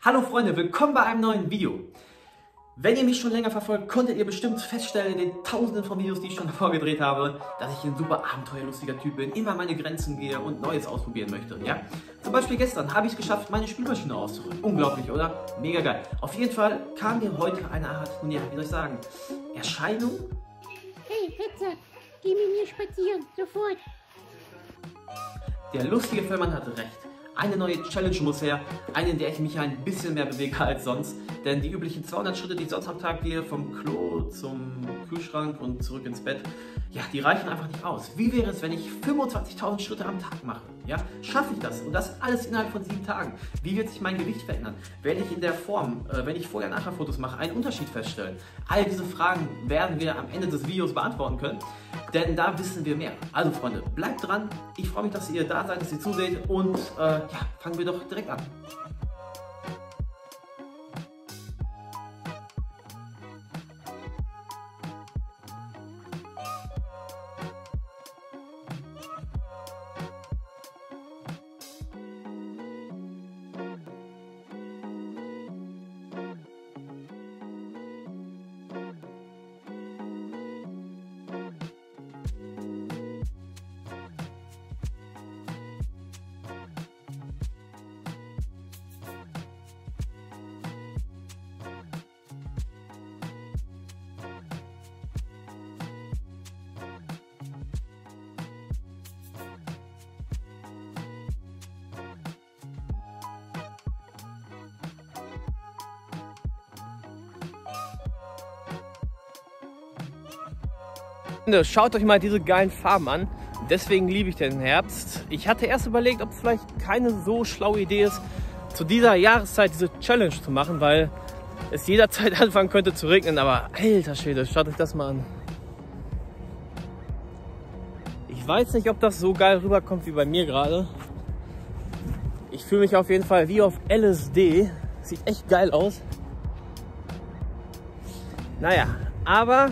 Hallo Freunde, willkommen bei einem neuen Video. Wenn ihr mich schon länger verfolgt, konntet ihr bestimmt feststellen in den tausenden von Videos, die ich schon davor gedreht habe, dass ich ein super abenteuerlustiger Typ bin, immer meine Grenzen gehe und Neues ausprobieren möchte. Ja? Zum Beispiel gestern habe ich es geschafft, meine Spülmaschine auszuräumen. Unglaublich, oder? Mega geil. Auf jeden Fall kam mir heute eine Art, nun ja, wie soll ich sagen, Erscheinung. Hey, Fetzer, geh mit mir spazieren, sofort. Der lustige Fellmann hatte recht. Eine neue Challenge muss her, eine, in der ich mich ein bisschen mehr bewege als sonst. Denn die üblichen 200 Schritte, die ich sonst am Tag gehe, vom Klo zum Kühlschrank und zurück ins Bett, ja, die reichen einfach nicht aus. Wie wäre es, wenn ich 25.000 Schritte am Tag mache? Ja, schaffe ich das? Und das alles innerhalb von 7 Tagen. Wie wird sich mein Gewicht verändern? Werde ich in der Form, wenn ich Vorher-Nachher-Fotos mache, einen Unterschied feststellen? All diese Fragen werden wir am Ende des Videos beantworten können, denn da wissen wir mehr. Also Freunde, bleibt dran. Ich freue mich, dass ihr da seid, dass ihr zuseht und ja, fangen wir doch direkt an. Schaut euch mal diese geilen Farben an. Deswegen liebe ich den Herbst. Ich hatte erst überlegt, ob es vielleicht keine so schlaue Idee ist, zu dieser Jahreszeit diese Challenge zu machen, weil es jederzeit anfangen könnte zu regnen. Aber alter Schwede, schaut euch das mal an. Ich weiß nicht, ob das so geil rüberkommt wie bei mir gerade. Ich fühle mich auf jeden Fall wie auf LSD. Sieht echt geil aus. Naja, aber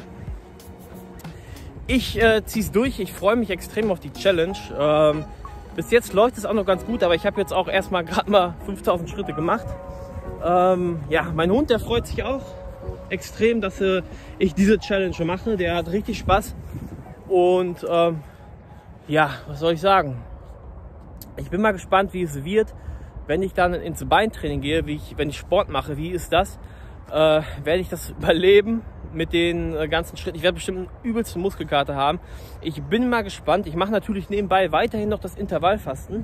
ich ziehe es durch. Ich freue mich extrem auf die Challenge. Bis jetzt läuft es auch noch ganz gut, aber ich habe jetzt auch erstmal gerade mal 5000 Schritte gemacht. Ja, mein Hund, der freut sich auch extrem, dass ich diese Challenge mache. Der hat richtig Spaß. Und ja, was soll ich sagen? Ich bin mal gespannt, wie es wird, wenn ich dann ins Beintraining gehe, wenn ich Sport mache. Wie ist das? Werde ich das überleben mit den ganzen Schritten? Ich werde bestimmt einen übelsten Muskelkater haben. Ich bin mal gespannt. Ich mache natürlich nebenbei weiterhin noch das Intervallfasten,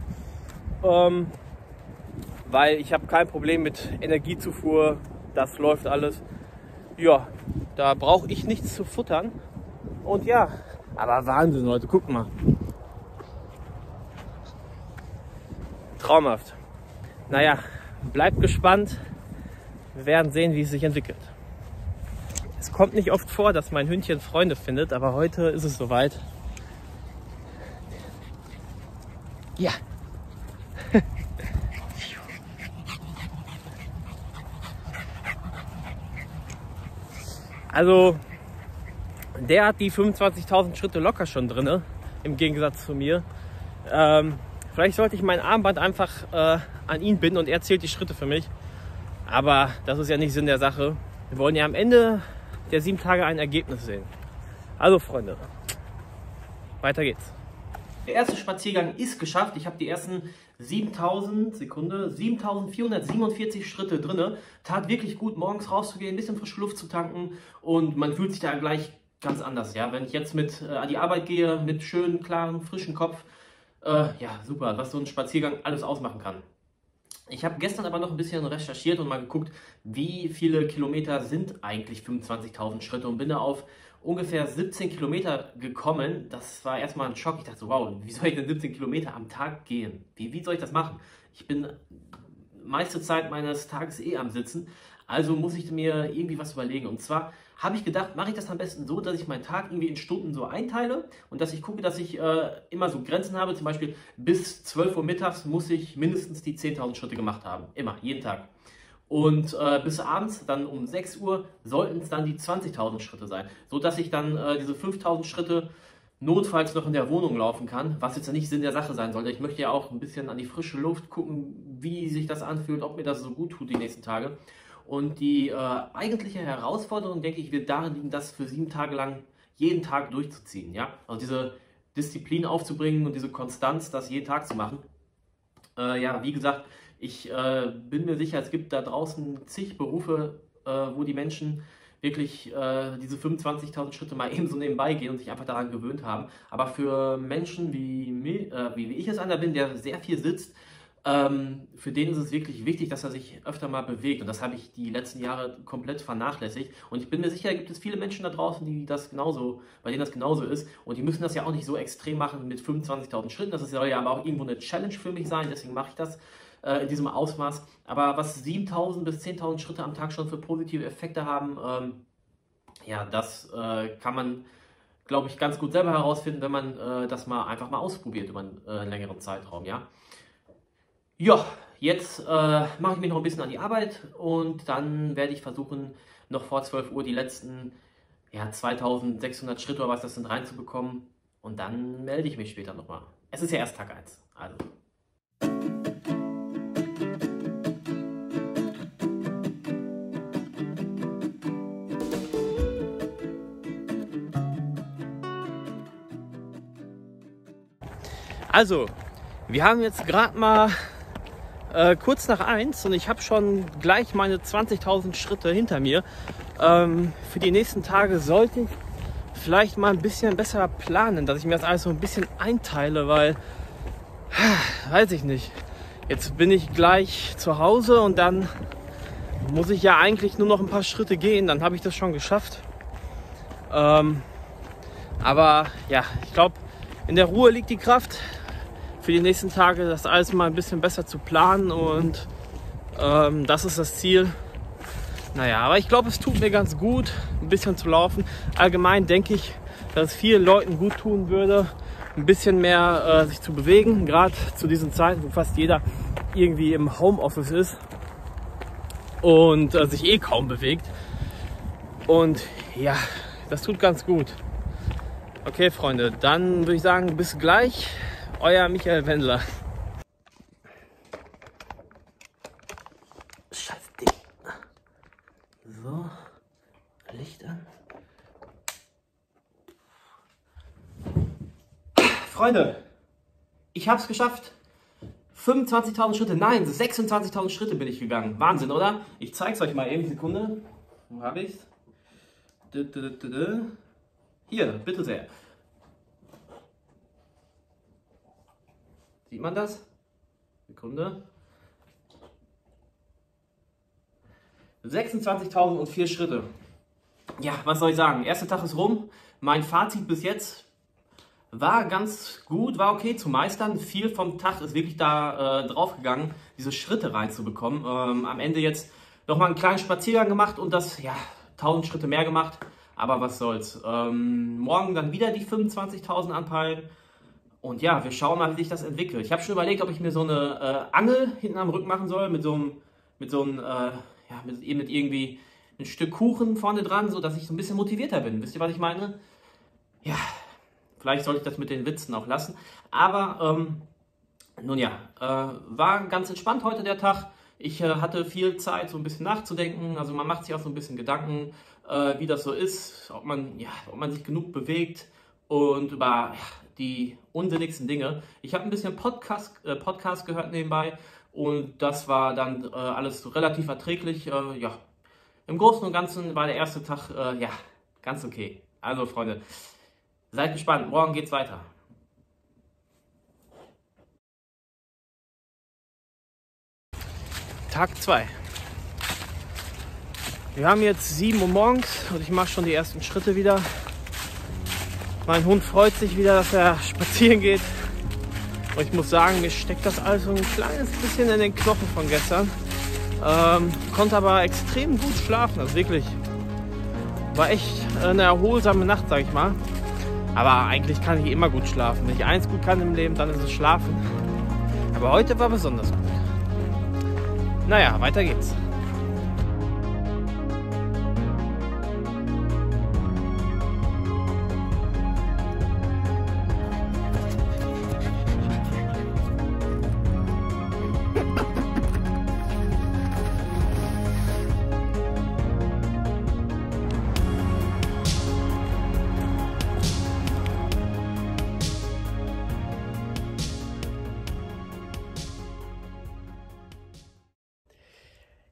weil ich habe kein Problem mit Energiezufuhr. Das läuft alles. Ja, da brauche ich nichts zu futtern. Und ja, aber Wahnsinn, Leute, guckt mal. Traumhaft. Naja, bleibt gespannt. Wir werden sehen, wie es sich entwickelt. Es kommt nicht oft vor, dass mein Hündchen Freunde findet, aber heute ist es soweit. Ja. Also, der hat die 25.000 Schritte locker schon drin, im Gegensatz zu mir. Vielleicht sollte ich mein Armband einfach an ihn binden und er zählt die Schritte für mich. Aber das ist ja nicht Sinn der Sache. Wir wollen ja am Ende der 7 Tage ein Ergebnis sehen. Also Freunde, weiter geht's. Der erste Spaziergang ist geschafft. Ich habe die ersten 7.447 Schritte drin. Tat wirklich gut, morgens rauszugehen, ein bisschen frische Luft zu tanken und man fühlt sich da gleich ganz anders. Ja? Wenn ich jetzt mit an die Arbeit gehe, mit schönem, klaren, frischen Kopf, ja super, was so ein Spaziergang alles ausmachen kann. Ich habe gestern aber noch ein bisschen recherchiert und mal geguckt, wie viele Kilometer sind eigentlich 25.000 Schritte und bin da auf ungefähr 17 Kilometer gekommen. Das war erstmal ein Schock. Ich dachte so, wow, wie soll ich denn 17 Kilometer am Tag gehen? Wie soll ich das machen? Ich bin meiste Zeit meines Tages am Sitzen, also muss ich mir irgendwie was überlegen. Und zwar habe ich gedacht, mache ich das am besten so, dass ich meinen Tag irgendwie in Stunden so einteile und dass ich gucke, dass ich immer so Grenzen habe. Zum Beispiel bis 12 Uhr mittags muss ich mindestens die 10.000 Schritte gemacht haben. Immer, jeden Tag. Und bis abends, dann um 6 Uhr, sollten es dann die 20.000 Schritte sein. So dass ich dann diese 5.000 Schritte notfalls noch in der Wohnung laufen kann, was jetzt nicht Sinn der Sache sein sollte. Ich möchte ja auch ein bisschen an die frische Luft gucken, wie sich das anfühlt, ob mir das so gut tut die nächsten Tage. Und die eigentliche Herausforderung, denke ich, wird darin liegen, das für 7 Tage lang jeden Tag durchzuziehen. Ja? Also diese Disziplin aufzubringen und diese Konstanz, das jeden Tag zu machen. Ja, wie gesagt, ich bin mir sicher, es gibt da draußen zig Berufe, wo die Menschen wirklich diese 25.000 Schritte mal eben so nebenbei gehen und sich einfach daran gewöhnt haben. Aber für Menschen wie ich es einer bin, der sehr viel sitzt, für den ist es wirklich wichtig, dass er sich öfter mal bewegt. Und das habe ich die letzten Jahre komplett vernachlässigt. Und ich bin mir sicher, gibt es viele Menschen da draußen, bei denen das genauso ist. Und die müssen das ja auch nicht so extrem machen mit 25.000 Schritten. Das soll ja aber auch irgendwo eine Challenge für mich sein. Deswegen mache ich das in diesem Ausmaß. Aber was 7.000 bis 10.000 Schritte am Tag schon für positive Effekte haben, ja, das kann man, glaube ich, ganz gut selber herausfinden, wenn man das einfach mal ausprobiert über einen längeren Zeitraum, ja. Ja, jetzt mache ich mich noch ein bisschen an die Arbeit und dann werde ich versuchen, noch vor 12 Uhr die letzten 2.600 Schritte oder was das sind reinzubekommen und dann melde ich mich später nochmal. Es ist ja erst Tag 1, also. Also, wir haben jetzt gerade mal kurz nach 1 und ich habe schon gleich meine 20.000 Schritte hinter mir. Für die nächsten Tage sollte ich vielleicht mal ein bisschen besser planen, dass ich mir das alles so ein bisschen einteile, weil, weiß ich nicht, jetzt bin ich gleich zu Hause und dann muss ich ja eigentlich nur noch ein paar Schritte gehen, dann habe ich das schon geschafft. Aber ja, ich glaube, in der Ruhe liegt die Kraft. Für die nächsten Tage das alles mal ein bisschen besser zu planen und das ist das Ziel. Naja, aber ich glaube, es tut mir ganz gut, ein bisschen zu laufen. Allgemein denke ich, dass es vielen Leuten gut tun würde, ein bisschen mehr sich zu bewegen. Gerade zu diesen Zeiten, wo fast jeder irgendwie im Homeoffice ist und sich eh kaum bewegt. Und ja, das tut ganz gut. Okay, Freunde, dann würde ich sagen, bis gleich. Euer Michael Wendler. Scheiß Ding. So, Licht an. Freunde, ich habe es geschafft. 25.000 Schritte, nein, 26.000 Schritte bin ich gegangen. Wahnsinn, oder? Ich zeige es euch mal eben, Sekunde. Wo habe ich es? Hier, bitte sehr. Sieht man das? Sekunde. 26.004 Schritte. Ja, was soll ich sagen? Erster Tag ist rum. Mein Fazit bis jetzt war ganz gut, war okay zu meistern. Viel vom Tag ist wirklich da drauf gegangen, diese Schritte reinzubekommen. Am Ende jetzt nochmal einen kleinen Spaziergang gemacht und das, 1.000 Schritte mehr gemacht. Aber was soll's. Morgen dann wieder die 25.000 anpeilen. Und ja, wir schauen mal, wie sich das entwickelt. Ich habe schon überlegt, ob ich mir so eine Angel hinten am Rücken machen soll, mit irgendwie ein Stück Kuchen vorne dran, so dass ich so ein bisschen motivierter bin. Wisst ihr, was ich meine? Ja, vielleicht sollte ich das mit den Witzen auch lassen. Aber nun ja, war ganz entspannt heute der Tag. Ich hatte viel Zeit, so ein bisschen nachzudenken. Also man macht sich auch so ein bisschen Gedanken, wie das so ist, ob man sich genug bewegt und über die unsinnigsten Dinge. Ich habe ein bisschen Podcast gehört nebenbei und das war dann alles relativ erträglich. Im Großen und Ganzen war der erste Tag ganz okay. Also Freunde, seid gespannt, morgen geht's weiter. Tag 2. Wir haben jetzt 7 Uhr morgens und ich mache schon die ersten Schritte wieder. Mein Hund freut sich wieder, dass er spazieren geht. Und ich muss sagen, mir steckt das alles so ein kleines bisschen in den Knochen von gestern. Konnte aber extrem gut schlafen, also wirklich. War echt eine erholsame Nacht, sag ich mal. Aber eigentlich kann ich immer gut schlafen. Wenn ich eins gut kann im Leben, dann ist es schlafen. Aber heute war besonders gut. Naja, weiter geht's.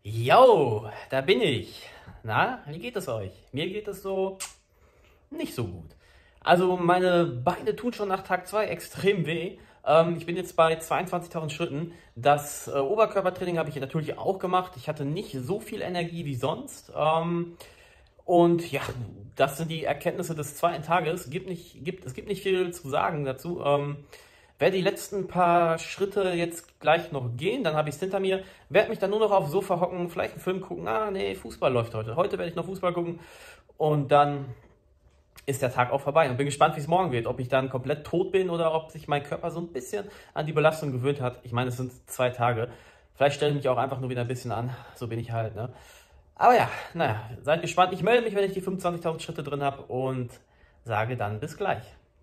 Yo, da bin ich. Na, wie geht es euch? Mir geht es so nicht so gut. Also meine Beine tun schon nach Tag 2 extrem weh. Ich bin jetzt bei 22.000 Schritten. Das Oberkörpertraining habe ich natürlich auch gemacht. Ich hatte nicht so viel Energie wie sonst. Und ja, das sind die Erkenntnisse des zweiten Tages. Es gibt nicht viel zu sagen dazu. Werde die letzten paar Schritte jetzt gleich noch gehen, dann habe ich es hinter mir, werde mich dann nur noch aufs Sofa hocken, vielleicht einen Film gucken. Ah, nee, Fußball läuft heute. Heute werde ich noch Fußball gucken und dann ist der Tag auch vorbei. Und bin gespannt, wie es morgen wird. Ob ich dann komplett tot bin oder ob sich mein Körper so ein bisschen an die Belastung gewöhnt hat. Ich meine, es sind 2 Tage. Vielleicht stelle ich mich auch einfach nur wieder ein bisschen an. So bin ich halt, ne? Aber ja, naja, seid gespannt. Ich melde mich, wenn ich die 25.000 Schritte drin habe und sage dann bis gleich.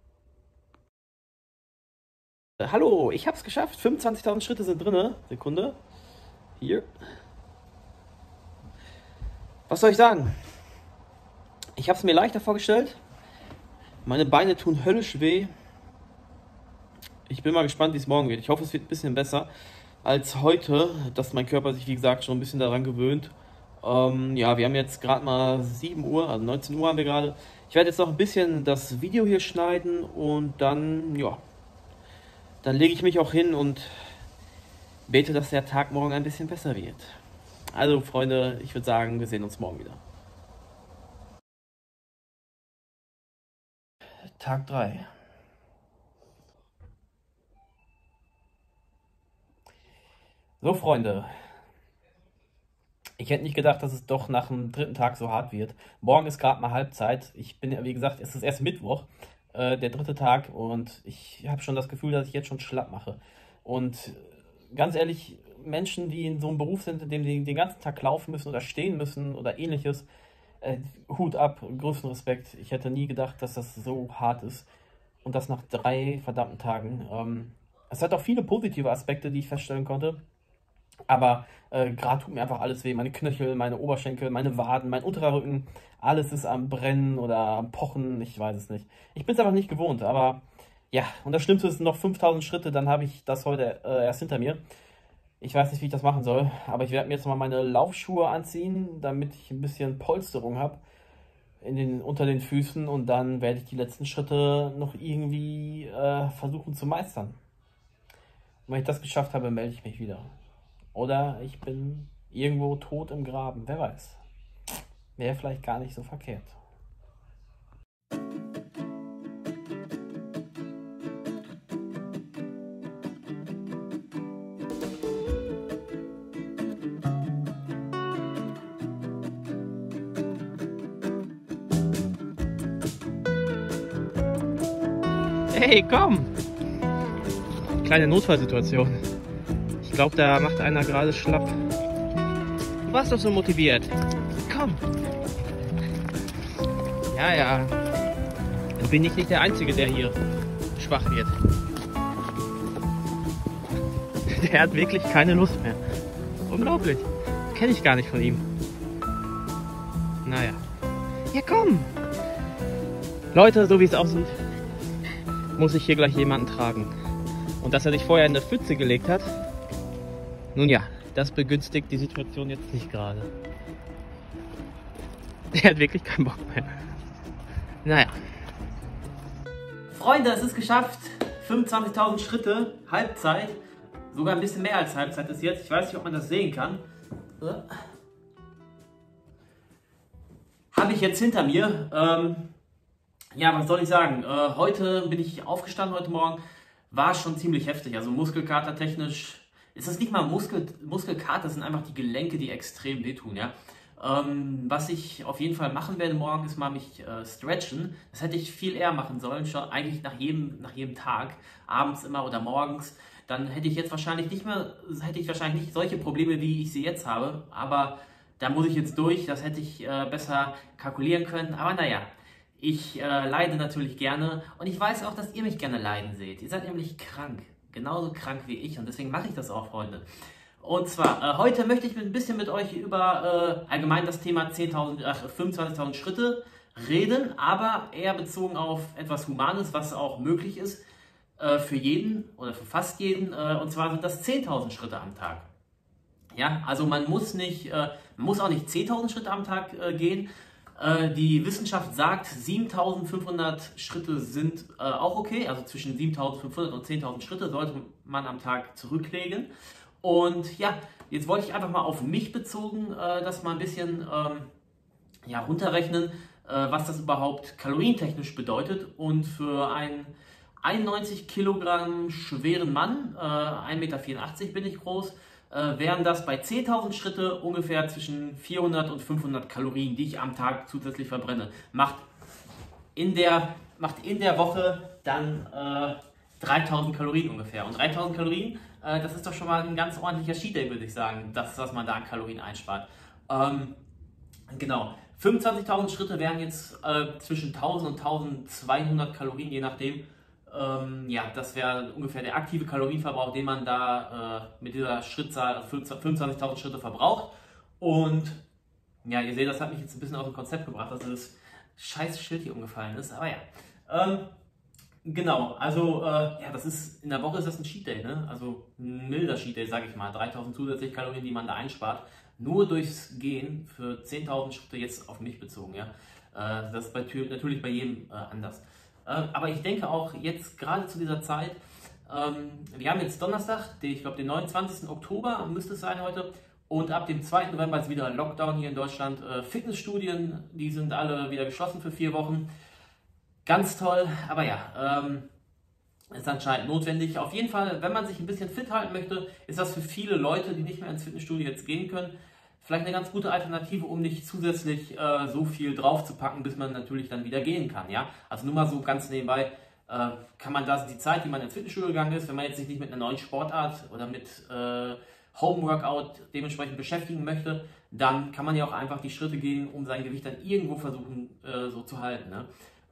Hallo, ich habe es geschafft. 25.000 Schritte sind drin. Sekunde. Hier. Was soll ich sagen? Ich habe es mir leichter vorgestellt. Meine Beine tun höllisch weh. Ich bin mal gespannt, wie es morgen wird. Ich hoffe, es wird ein bisschen besser als heute, dass mein Körper sich, wie gesagt, schon ein bisschen daran gewöhnt. Ja, wir haben jetzt gerade mal 7 Uhr, also 19 Uhr haben wir gerade. Ich werde jetzt noch ein bisschen das Video hier schneiden und dann, ja, dann lege ich mich auch hin und bete, dass der Tag morgen ein bisschen besser wird. Also, Freunde, ich würde sagen, wir sehen uns morgen wieder. Tag 3. So, Freunde. Ich hätte nicht gedacht, dass es doch nach dem 3. Tag so hart wird. Morgen ist gerade mal Halbzeit. Ich bin ja, wie gesagt, es ist erst Mittwoch, der 3. Tag. Und ich habe schon das Gefühl, dass ich jetzt schon schlapp mache. Und ganz ehrlich, Menschen, die in so einem Beruf sind, in dem die den ganzen Tag laufen müssen oder stehen müssen oder ähnliches, Hut ab, größten Respekt. Ich hätte nie gedacht, dass das so hart ist. Und das nach 3 verdammten Tagen. Es hat auch viele positive Aspekte, die ich feststellen konnte. Aber gerade tut mir einfach alles weh. Meine Knöchel, meine Oberschenkel, meine Waden, mein unterer Rücken. Alles ist am Brennen oder am Pochen. Ich weiß es nicht. Ich bin es einfach nicht gewohnt. Aber ja, und das Schlimmste ist noch 5.000 Schritte. Dann habe ich das heute erst hinter mir. Ich weiß nicht, wie ich das machen soll. Aber ich werde mir jetzt mal meine Laufschuhe anziehen, damit ich ein bisschen Polsterung habe unter den Füßen. Und dann werde ich die letzten Schritte noch irgendwie versuchen zu meistern. Und wenn ich das geschafft habe, melde ich mich wieder. Oder ich bin irgendwo tot im Graben, wer weiß. Wäre vielleicht gar nicht so verkehrt. Hey, komm! Kleine Notfallsituation. Ich glaube, da macht einer gerade schlapp. Du warst doch so motiviert. Komm. Ja, ja. Dann bin ich nicht der Einzige, der hier schwach wird. Der hat wirklich keine Lust mehr. Unglaublich. Kenne ich gar nicht von ihm. Naja. Ja, komm. Leute, so wie es aussieht, muss ich hier gleich jemanden tragen. Und dass er sich vorher in eine Pfütze gelegt hat, nun ja, das begünstigt die Situation jetzt nicht gerade. Der hat wirklich keinen Bock mehr. Naja. Freunde, es ist geschafft. 25.000 Schritte, Halbzeit. Sogar ein bisschen mehr als Halbzeit ist jetzt. Ich weiß nicht, ob man das sehen kann. Habe ich jetzt hinter mir. Ja, was soll ich sagen? Heute bin ich aufgestanden, heute Morgen. War schon ziemlich heftig. Also Muskelkater technisch. Ist das nicht mal Muskelkater, das sind einfach die Gelenke, die extrem wehtun, ja. Was ich auf jeden Fall machen werde morgen, ist mal mich stretchen. Das hätte ich viel eher machen sollen, schon eigentlich nach jedem Tag, abends immer oder morgens. Dann hätte ich wahrscheinlich nicht solche Probleme, wie ich sie jetzt habe. Aber da muss ich jetzt durch, das hätte ich besser kalkulieren können. Aber naja, ich leide natürlich gerne und ich weiß auch, dass ihr mich gerne leiden seht. Ihr seid nämlich krank. Genauso krank wie ich und deswegen mache ich das auch, Freunde. Und zwar, heute möchte ich ein bisschen mit euch über allgemein das Thema 25.000 Schritte reden, aber eher bezogen auf etwas Humanes, was auch möglich ist für jeden oder für fast jeden. Und zwar sind das 10.000 Schritte am Tag. Ja, also man muss auch nicht 10.000 Schritte am Tag gehen. Die Wissenschaft sagt, 7.500 Schritte sind auch okay. Also zwischen 7.500 und 10.000 Schritte sollte man am Tag zurücklegen. Und ja, jetzt wollte ich einfach mal auf mich bezogen das mal ein bisschen ja, runterrechnen, was das überhaupt kalorientechnisch bedeutet. Und für einen 91 Kilogramm schweren Mann, 1,84 Meter bin ich groß, wären das bei 10.000 Schritte ungefähr zwischen 400 und 500 Kalorien, die ich am Tag zusätzlich verbrenne. Macht in der Woche dann 3.000 Kalorien ungefähr. Und 3.000 Kalorien, das ist doch schon mal ein ganz ordentlicher Cheat Day, würde ich sagen. Das ist, was man da an Kalorien einspart. Genau. 25.000 Schritte wären jetzt zwischen 1.000 und 1.200 Kalorien, je nachdem. Ja, das wäre ungefähr der aktive Kalorienverbrauch, den man da mit dieser Schrittzahl, also 25.000 Schritte verbraucht. Und ja, ihr seht, das hat mich jetzt ein bisschen aus dem Konzept gebracht, dass das scheiß Schild hier umgefallen ist. Aber ja, genau, also ja, das ist, in der Woche ist das ein Cheat Day, ne? Also ein milder Cheat Day, sage ich mal. 3.000 zusätzliche Kalorien, die man da einspart. Nur durchs Gehen für 10.000 Schritte jetzt auf mich bezogen, ja. Das ist natürlich bei jedem anders. Aber ich denke auch jetzt gerade zu dieser Zeit, wir haben jetzt Donnerstag, ich glaube den 29. Oktober müsste es sein heute, und ab dem 2. November ist wieder Lockdown hier in Deutschland. Fitnessstudien, die sind alle wieder geschlossen für 4 Wochen. Ganz toll, aber ja, ist anscheinend notwendig. Auf jeden Fall, wenn man sich ein bisschen fit halten möchte, ist das für viele Leute, die nicht mehr ins Fitnessstudio jetzt gehen können, vielleicht eine ganz gute Alternative, um nicht zusätzlich so viel draufzupacken, bis man natürlich dann wieder gehen kann. Ja? Also nur mal so ganz nebenbei, kann man die Zeit, die man ins Fitnessstudio gegangen ist, wenn man jetzt sich nicht mit einer neuen Sportart oder mit Homeworkout dementsprechend beschäftigen möchte, dann kann man ja auch einfach die Schritte gehen, um sein Gewicht dann irgendwo versuchen so zu halten. Ne?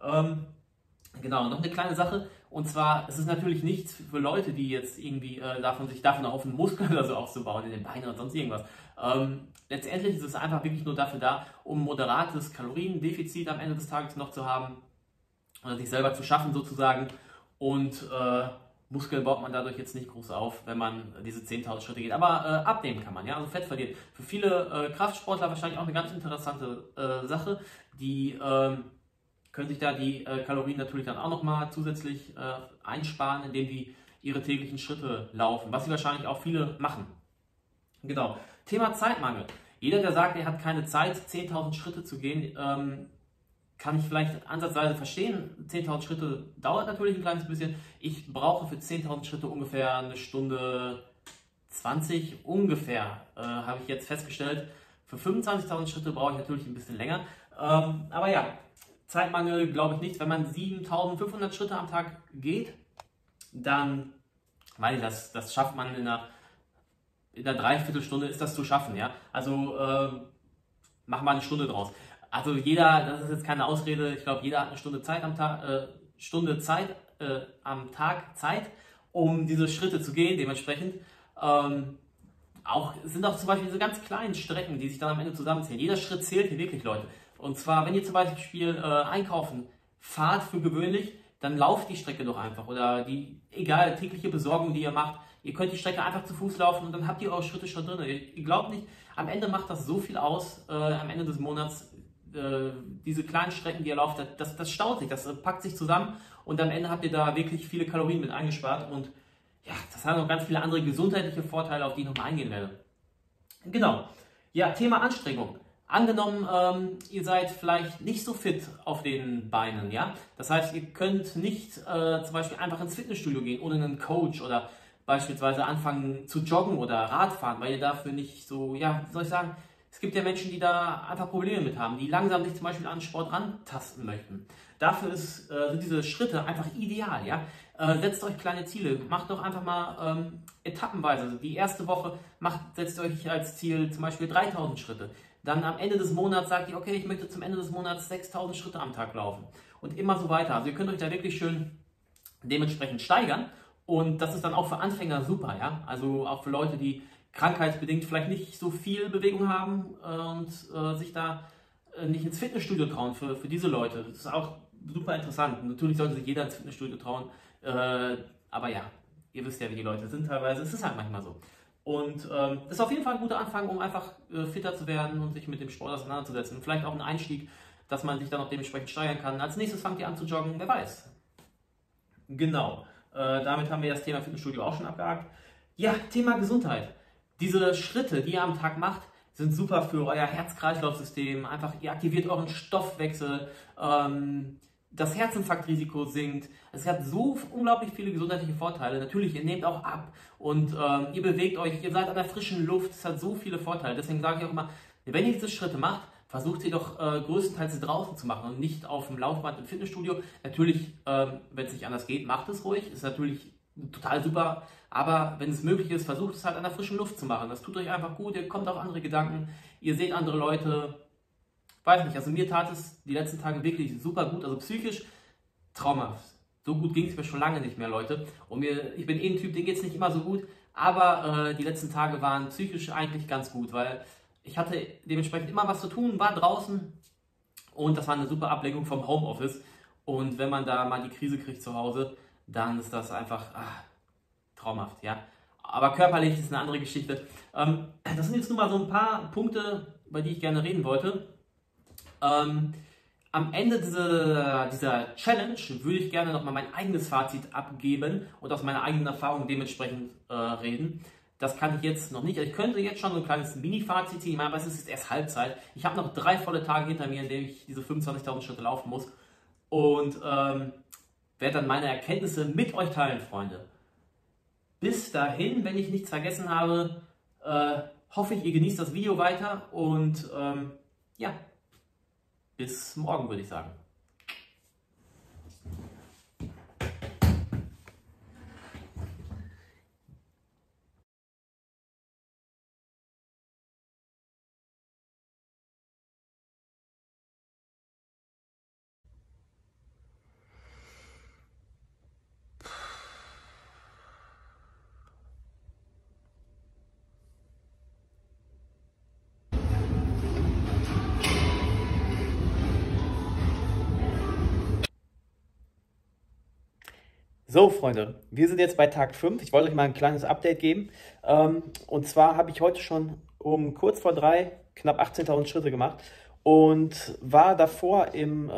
Genau, noch eine kleine Sache, und zwar, es ist natürlich nichts für Leute, die jetzt irgendwie sich davon erhoffen, Muskeln oder so aufzubauen in den Beinen oder sonst irgendwas. Letztendlich ist es einfach wirklich nur dafür da, um moderates Kaloriendefizit am Ende des Tages noch zu haben, oder sich selber zu schaffen sozusagen, und Muskeln baut man dadurch jetzt nicht groß auf, wenn man diese 10.000 Schritte geht. Aber abnehmen kann man, ja, also Fett verlieren. Für viele Kraftsportler wahrscheinlich auch eine ganz interessante Sache, die können sich da die Kalorien natürlich dann auch nochmal zusätzlich einsparen, indem die ihre täglichen Schritte laufen, was sie wahrscheinlich auch viele machen. Genau. Thema Zeitmangel. Jeder, der sagt, er hat keine Zeit, 10.000 Schritte zu gehen, kann ich vielleicht ansatzweise verstehen. 10.000 Schritte dauert natürlich ein kleines bisschen. Ich brauche für 10.000 Schritte ungefähr eine Stunde 20, ungefähr, habe ich jetzt festgestellt. Für 25.000 Schritte brauche ich natürlich ein bisschen länger. Aber ja, Zeitmangel glaube ich nicht. Wenn man 7.500 Schritte am Tag geht, dann, weiß ich, das schafft man in einer Dreiviertelstunde, ist das zu schaffen. Ja? Also mach mal eine Stunde draus. Also jeder, das ist jetzt keine Ausrede, ich glaube, jeder hat eine Stunde Zeit am Tag, Zeit, um diese Schritte zu gehen. Dementsprechend sind auch zum Beispiel diese ganz kleinen Strecken, die sich dann am Ende zusammenzählen. Jeder Schritt zählt hier wirklich, Leute. Und zwar, wenn ihr zum Beispiel einkaufen fahrt für gewöhnlich, dann lauft die Strecke doch einfach. Oder egal, tägliche Besorgung, die ihr macht, ihr könnt die Strecke einfach zu Fuß laufen und dann habt ihr eure Schritte schon drin. Ihr glaubt nicht, am Ende macht das so viel aus, am Ende des Monats, diese kleinen Strecken, die ihr lauft, das staut sich, das packt sich zusammen, und am Ende habt ihr da wirklich viele Kalorien mit eingespart, und ja, das hat noch ganz viele andere gesundheitliche Vorteile, auf die ich nochmal eingehen werde. Genau, ja, Thema Anstrengung. Angenommen, ihr seid vielleicht nicht so fit auf den Beinen, ja, das heißt, ihr könnt nicht zum Beispiel einfach ins Fitnessstudio gehen ohne einen Coach, oder beispielsweise anfangen zu joggen oder Radfahren, weil ihr dafür nicht so, ja, wie soll ich sagen, es gibt ja Menschen, die da einfach Probleme mit haben, die langsam sich zum Beispiel an Sport rantasten möchten. Dafür sind diese Schritte einfach ideal. Ja? Setzt euch kleine Ziele, macht doch einfach mal etappenweise. Also die erste Woche setzt euch als Ziel zum Beispiel 3.000 Schritte. Dann am Ende des Monats sagt ihr, okay, ich möchte zum Ende des Monats 6.000 Schritte am Tag laufen. Und immer so weiter. Also ihr könnt euch da wirklich schön dementsprechend steigern. Und das ist dann auch für Anfänger super. Ja? Also auch für Leute, die krankheitsbedingt vielleicht nicht so viel Bewegung haben und sich da nicht ins Fitnessstudio trauen, für diese Leute. Das ist auch super interessant. Natürlich sollte sich jeder ins Fitnessstudio trauen, aber ja, ihr wisst ja, wie die Leute sind teilweise. Es ist halt manchmal so. Und das ist auf jeden Fall ein guter Anfang, um einfach fitter zu werden und sich mit dem Sport auseinanderzusetzen. Und vielleicht auch ein Einstieg, dass man sich dann auch dementsprechend steigern kann. Als nächstes fangt ihr an zu joggen, wer weiß. Genau, damit haben wir das Thema Fitnessstudio auch schon abgehakt. Ja, Thema Gesundheit. Diese Schritte, die ihr am Tag macht, sind super für euer Herz-Kreislauf-System. Einfach, ihr aktiviert euren Stoffwechsel, das Herzinfarktrisiko sinkt. Es hat so unglaublich viele gesundheitliche Vorteile. Natürlich, ihr nehmt auch ab und ihr bewegt euch, ihr seid an der frischen Luft. Es hat so viele Vorteile. Deswegen sage ich auch immer, wenn ihr diese Schritte macht, versucht sie doch größtenteils draußen zu machen und nicht auf dem Laufband im Fitnessstudio. Natürlich, wenn es nicht anders geht, macht es ruhig. Ist natürlich total super. Aber wenn es möglich ist, versucht es halt an der frischen Luft zu machen. Das tut euch einfach gut. Ihr kommt auf andere Gedanken. Ihr seht andere Leute. Weiß nicht, also mir tat es die letzten Tage wirklich super gut. Also psychisch traumhaft. So gut ging es mir schon lange nicht mehr, Leute. Und ich bin ein Typ, dem geht es nicht immer so gut. Aber die letzten Tage waren psychisch eigentlich ganz gut, weil ich hatte dementsprechend immer was zu tun, war draußen und das war eine super Ablenkung vom Homeoffice. Und wenn man da mal die Krise kriegt zu Hause, dann ist das einfach traumhaft, ja. Aber körperlich ist eine andere Geschichte. Das sind jetzt nur mal so ein paar Punkte, über die ich gerne reden wollte. Am Ende dieser Challenge würde ich gerne nochmal mein eigenes Fazit abgeben und aus meiner eigenen Erfahrung dementsprechend reden. Das kann ich jetzt noch nicht. Ich könnte jetzt schon so ein kleines Mini-Fazit ziehen, aber es ist jetzt erst Halbzeit. Ich habe noch 3 volle Tage hinter mir, in denen ich diese 25.000 Schritte laufen muss. Und werde dann meine Erkenntnisse mit euch teilen, Freunde. Bis dahin, wenn ich nichts vergessen habe, hoffe ich, ihr genießt das Video weiter. Und ja, bis morgen, würde ich sagen. So, Freunde, wir sind jetzt bei Tag 5. Ich wollte euch mal ein kleines Update geben. Und zwar habe ich heute schon um kurz vor 3 knapp 18.000 Schritte gemacht und war davor im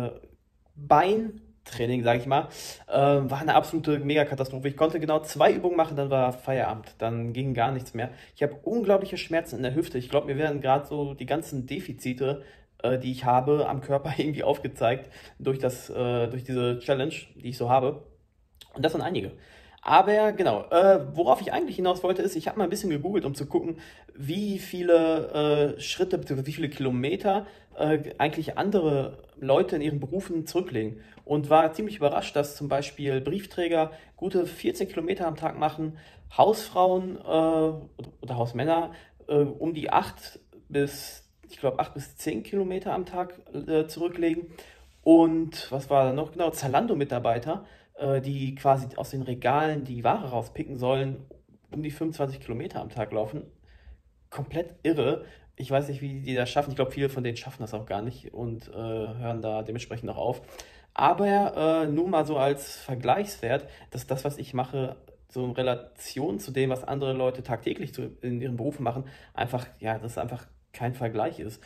Beintraining, sage ich mal. War eine absolute Megakatastrophe. Ich konnte genau 2 Übungen machen, dann war Feierabend. Dann ging gar nichts mehr. Ich habe unglaubliche Schmerzen in der Hüfte. Ich glaube, mir werden gerade so die ganzen Defizite, die ich habe, am Körper irgendwie aufgezeigt durch diese Challenge, die ich so habe. Und das sind einige. Aber genau, worauf ich eigentlich hinaus wollte, ist, ich habe mal ein bisschen gegoogelt, um zu gucken, wie viele Schritte bzw. wie viele Kilometer eigentlich andere Leute in ihren Berufen zurücklegen. Und war ziemlich überrascht, dass zum Beispiel Briefträger gute 14 Kilometer am Tag machen, Hausfrauen oder Hausmänner um die 8 bis 10 Kilometer am Tag zurücklegen. Und was war da noch? Genau, Zalando-Mitarbeiter, die quasi aus den Regalen die Ware rauspicken sollen, um die 25 Kilometer am Tag laufen. Komplett irre. Ich weiß nicht, wie die das schaffen. Ich glaube, viele von denen schaffen das auch gar nicht und hören da dementsprechend auch auf. Aber nur mal so als Vergleichswert, dass das, was ich mache, so in Relation zu dem, was andere Leute tagtäglich in ihren Berufen machen, einfach, ja, das einfach kein Vergleich ist.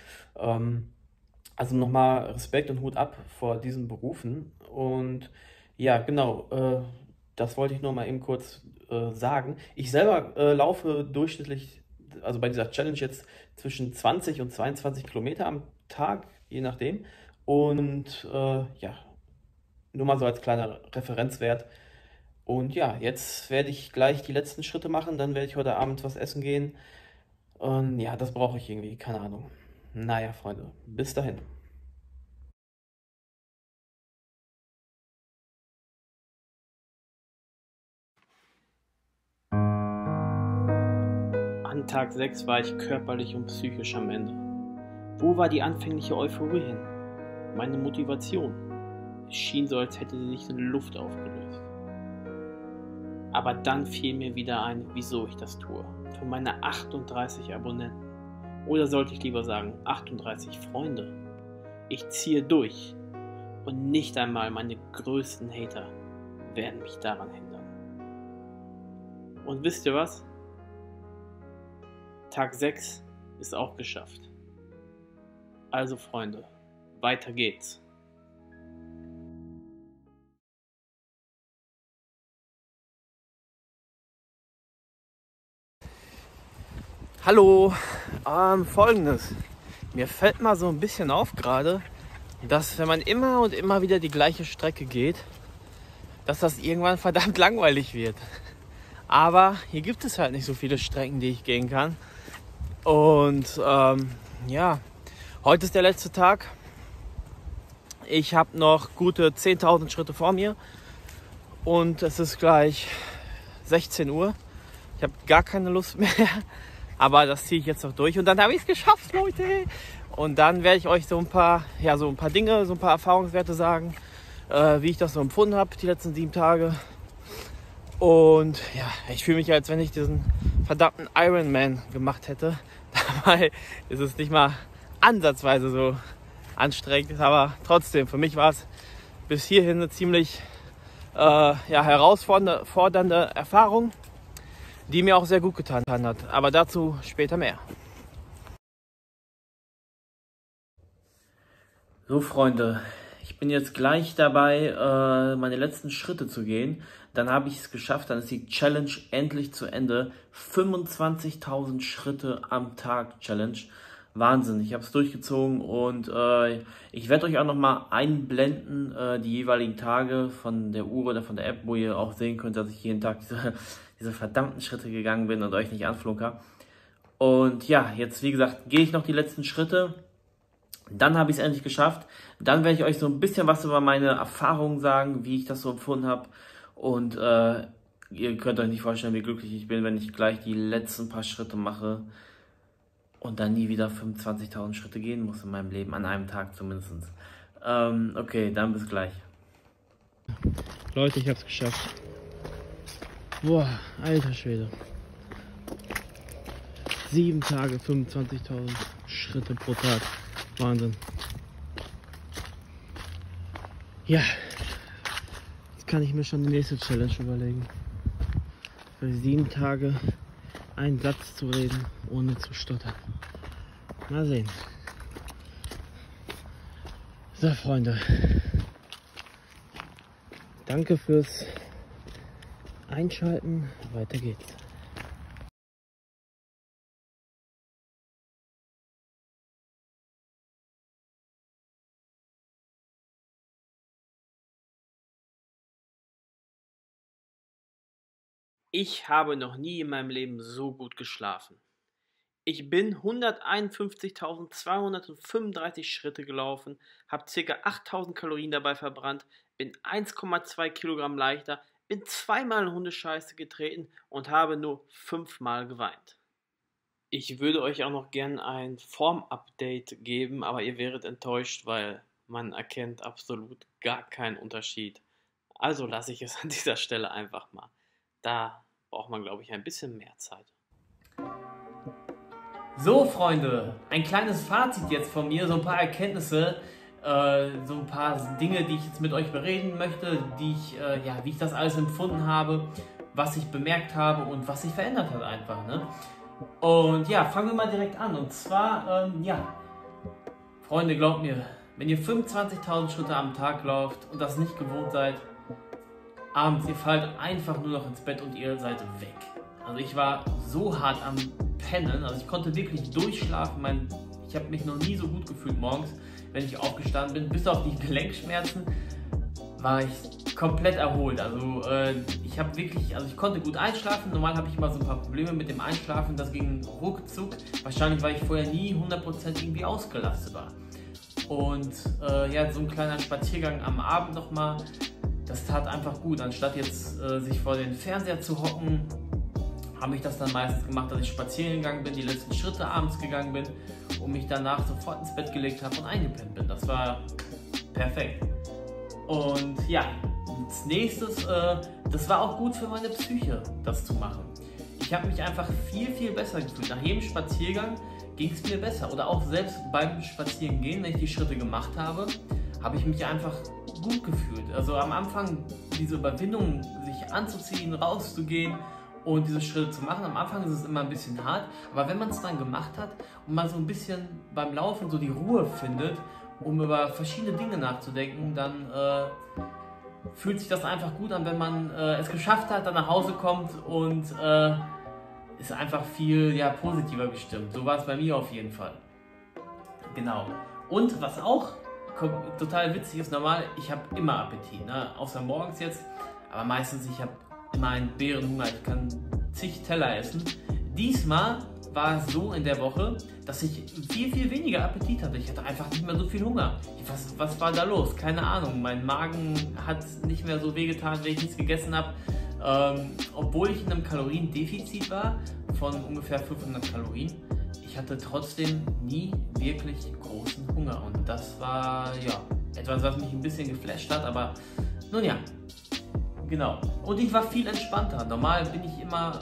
Also nochmal Respekt und Hut ab vor diesen Berufen. Und ja, genau, das wollte ich nur mal eben kurz sagen. Ich selber laufe durchschnittlich, also bei dieser Challenge jetzt zwischen 20 und 22 Kilometer am Tag, je nachdem. Und ja, nur mal so als kleiner Referenzwert. Und ja, jetzt werde ich gleich die letzten Schritte machen, dann werde ich heute Abend was essen gehen. Und ja, das brauche ich irgendwie, keine Ahnung. Naja, Freunde, bis dahin. An Tag 6 war ich körperlich und psychisch am Ende. Wo war die anfängliche Euphorie hin? Meine Motivation? Es schien so, als hätte sie sich in Luft aufgelöst. Aber dann fiel mir wieder ein, wieso ich das tue. Für meine 38 Abonnenten. Oder sollte ich lieber sagen, 38 Freunde. Ich ziehe durch. Und nicht einmal meine größten Hater werden mich daran hindern. Und wisst ihr was? Tag 6 ist auch geschafft. Also Freunde, weiter geht's. Hallo, Folgendes. Mir fällt mal so ein bisschen auf gerade, dass wenn man immer und immer wieder die gleiche Strecke geht, dass das irgendwann verdammt langweilig wird. Aber hier gibt es halt nicht so viele Strecken, die ich gehen kann. Und ja, heute ist der letzte Tag. Ich habe noch gute 10.000 Schritte vor mir und es ist gleich 16 Uhr. Ich habe gar keine Lust mehr, aber das ziehe ich jetzt noch durch und dann habe ich es geschafft, Leute. Und dann werde ich euch so ein paar Dinge, so ein paar Erfahrungswerte sagen, wie ich das so empfunden habe die letzten 7 Tage. Und ja, ich fühle mich, als wenn ich diesen verdammten Ironman gemacht hätte. Dabei ist es nicht mal ansatzweise so anstrengend, aber trotzdem, für mich war es bis hierhin eine ziemlich herausfordernde Erfahrung, die mir auch sehr gut getan hat. Aber dazu später mehr. So Freunde, ich bin jetzt gleich dabei, meine letzten Schritte zu gehen. Dann habe ich es geschafft, dann ist die Challenge endlich zu Ende. 25.000 Schritte am Tag Challenge. Wahnsinn, ich habe es durchgezogen und ich werde euch auch nochmal einblenden, die jeweiligen Tage von der Uhr oder von der App, wo ihr auch sehen könnt, dass ich jeden Tag diese verdammten Schritte gegangen bin und euch nicht anflunker. Und ja, jetzt wie gesagt, gehe ich noch die letzten Schritte. Dann habe ich es endlich geschafft. Dann werde ich euch so ein bisschen was über meine Erfahrungen sagen, wie ich das so empfunden habe. Und ihr könnt euch nicht vorstellen, wie glücklich ich bin, wenn ich gleich die letzten paar Schritte mache und dann nie wieder 25.000 Schritte gehen muss in meinem Leben, an einem Tag zumindest. Okay, dann bis gleich. Leute, ich habe es geschafft. Boah, alter Schwede. 7 Tage, 25.000 Schritte pro Tag. Wahnsinn. Ja, jetzt kann ich mir schon die nächste Challenge überlegen. Für 7 Tage einen Satz zu reden, ohne zu stottern. Mal sehen. So, Freunde. Danke fürs Einschalten. Weiter geht's. Ich habe noch nie in meinem Leben so gut geschlafen. Ich bin 151.235 Schritte gelaufen, habe ca. 8.000 Kalorien dabei verbrannt, bin 1,2 Kilogramm leichter, bin 2-mal in Hundescheiße getreten und habe nur 5-mal geweint. Ich würde euch auch noch gern ein Form-Update geben, aber ihr wäret enttäuscht, weil man erkennt absolut gar keinen Unterschied. Also lasse ich es an dieser Stelle einfach mal. Da braucht man, glaube ich, ein bisschen mehr Zeit. So, Freunde, ein kleines Fazit jetzt von mir, so ein paar Erkenntnisse, so ein paar Dinge, die ich jetzt mit euch bereden möchte, wie ich das alles empfunden habe, was ich bemerkt habe und was sich verändert hat einfach, ne? Und ja, fangen wir mal direkt an. Und zwar, Freunde, glaubt mir, wenn ihr 25.000 Schritte am Tag lauft und das nicht gewohnt seid, abends, ihr fallt einfach nur noch ins Bett und ihr seid weg. Also ich war so hart am Pennen, also ich konnte wirklich durchschlafen. Ich habe mich noch nie so gut gefühlt morgens, wenn ich aufgestanden bin. Bis auf die Gelenkschmerzen war ich komplett erholt. Also ich konnte gut einschlafen. Normal habe ich immer so ein paar Probleme mit dem Einschlafen. Das ging ruckzuck. Wahrscheinlich, weil ich vorher nie 100% irgendwie ausgelastet war. Und so ein kleiner Spaziergang am Abend nochmal, das tat einfach gut. Anstatt jetzt sich vor den Fernseher zu hocken, habe ich das dann meistens gemacht, dass ich spazieren gegangen bin, die letzten Schritte abends gegangen bin und mich danach sofort ins Bett gelegt habe und eingepennt bin. Das war perfekt. Und ja, als nächstes, das war auch gut für meine Psyche, das zu machen. Ich habe mich einfach viel, viel besser gefühlt. Nach jedem Spaziergang ging es mir besser. Oder auch selbst beim Spazierengehen, wenn ich die Schritte gemacht habe, habe ich mich einfach gut gefühlt. Also am Anfang diese Überwindung, sich anzuziehen, rauszugehen und diese Schritte zu machen. Am Anfang ist es immer ein bisschen hart, aber wenn man es dann gemacht hat und man so ein bisschen beim Laufen so die Ruhe findet, um über verschiedene Dinge nachzudenken, dann fühlt sich das einfach gut an, wenn man es geschafft hat, dann nach Hause kommt und ist einfach viel positiver gestimmt. So war es bei mir auf jeden Fall. Genau. Und was auch total witzig ist, normal, ich habe immer Appetit, ne? Außer morgens jetzt, aber meistens, ich habe immer einen Bärenhunger, ich kann zig Teller essen. Diesmal war es so in der Woche, dass ich viel, viel weniger Appetit hatte. Ich hatte einfach nicht mehr so viel Hunger. Was war da los? Keine Ahnung. Mein Magen hat nicht mehr so wehgetan, wenn ich nichts gegessen habe. Obwohl ich in einem Kaloriendefizit war von ungefähr 500 Kalorien. Ich hatte trotzdem nie wirklich großen Hunger. Und das war etwas, was mich ein bisschen geflasht hat. Aber nun ja, genau. Und ich war viel entspannter. Normal bin ich immer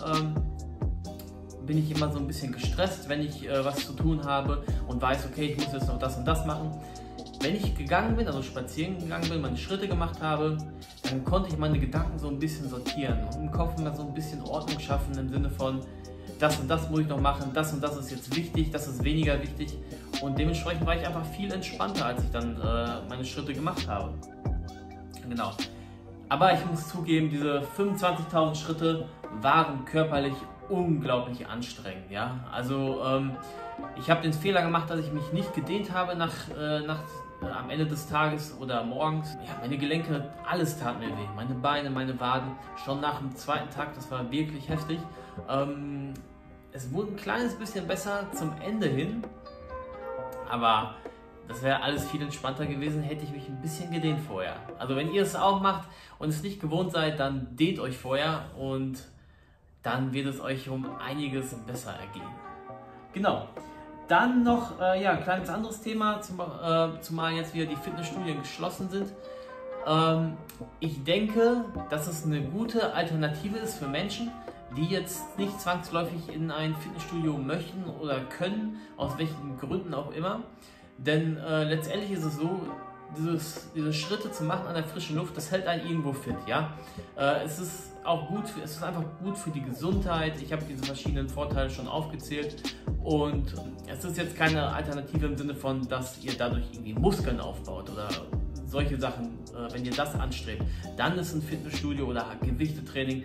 so ein bisschen gestresst, wenn ich was zu tun habe und weiß, okay, ich muss jetzt noch das und das machen. Wenn ich gegangen bin, also spazieren gegangen bin, meine Schritte gemacht habe, dann konnte ich meine Gedanken so ein bisschen sortieren und im Kopf immer so ein bisschen Ordnung schaffen im Sinne von, das und das muss ich noch machen, das und das ist jetzt wichtig, das ist weniger wichtig und dementsprechend war ich einfach viel entspannter, als ich dann meine Schritte gemacht habe. Genau. Aber ich muss zugeben, diese 25.000 Schritte waren körperlich unglaublich anstrengend, ja. Also ich habe den Fehler gemacht, dass ich mich nicht gedehnt habe am Ende des Tages oder morgens. Ja, meine Gelenke, alles tat mir weh. Meine Beine, meine Waden. Schon nach dem zweiten Tag, das war wirklich heftig. Es wurde ein kleines bisschen besser zum Ende hin, aber das wäre alles viel entspannter gewesen, hätte ich mich ein bisschen gedehnt vorher. Also wenn ihr es auch macht und es nicht gewohnt seid, dann dehnt euch vorher und dann wird es euch um einiges besser ergehen. Genau. Dann noch ein kleines anderes Thema, zumal jetzt wieder die Fitnessstudien geschlossen sind. Ich denke, dass es eine gute Alternative ist für Menschen, die jetzt nicht zwangsläufig in ein Fitnessstudio möchten oder können, aus welchen Gründen auch immer. Denn letztendlich ist es so, diese Schritte zu machen an der frischen Luft, das hält einen irgendwo fit, ja. Es ist einfach gut für die Gesundheit. Ich habe diese verschiedenen Vorteile schon aufgezählt und es ist jetzt keine Alternative im Sinne von, dass ihr dadurch irgendwie Muskeln aufbaut oder solche Sachen. Wenn ihr das anstrebt, dann ist ein Fitnessstudio oder Gewichtetraining,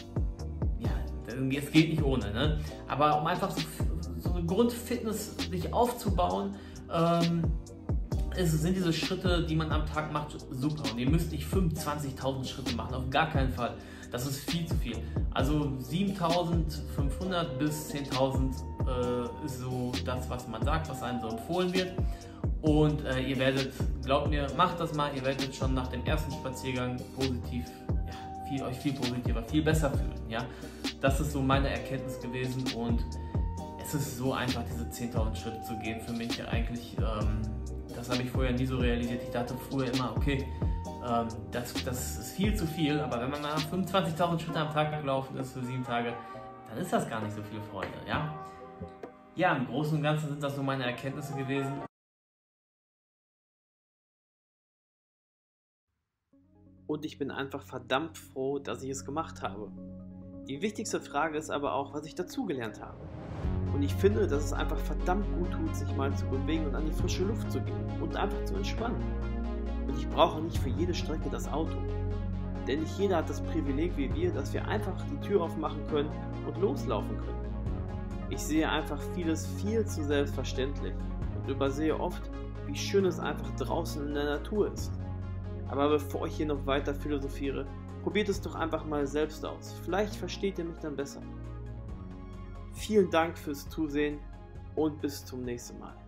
es geht nicht ohne, ne? Aber um einfach so eine Grundfitness sich aufzubauen, sind diese Schritte, die man am Tag macht, super. Und ihr müsst nicht 25.000 Schritte machen, auf gar keinen Fall. Das ist viel zu viel. Also 7.500 bis 10.000 ist so das, was man sagt, was einem so empfohlen wird. Und ihr werdet, glaubt mir, macht das mal, ihr werdet schon nach dem ersten Spaziergang euch viel positiver, viel besser fühlen. Ja? Das ist so meine Erkenntnis gewesen und es ist so einfach, diese 10.000 Schritte zu gehen für mich eigentlich. Das habe ich vorher nie so realisiert. Ich dachte früher immer, okay, das ist viel zu viel, aber wenn man mal 25.000 Schritte am Tag gelaufen ist für 7 Tage, dann ist das gar nicht so viel, Freunde. Ja, im Großen und Ganzen sind das so meine Erkenntnisse gewesen. Und ich bin einfach verdammt froh, dass ich es gemacht habe. Die wichtigste Frage ist aber auch, was ich dazugelernt habe. Und ich finde, dass es einfach verdammt gut tut, sich mal zu bewegen und an die frische Luft zu gehen und einfach zu entspannen. Und ich brauche nicht für jede Strecke das Auto. Denn nicht jeder hat das Privileg wie wir, dass wir einfach die Tür aufmachen können und loslaufen können. Ich sehe einfach vieles viel zu selbstverständlich und übersehe oft, wie schön es einfach draußen in der Natur ist. Aber bevor ich hier noch weiter philosophiere, probiert es doch einfach mal selbst aus. Vielleicht versteht ihr mich dann besser. Vielen Dank fürs Zusehen und bis zum nächsten Mal.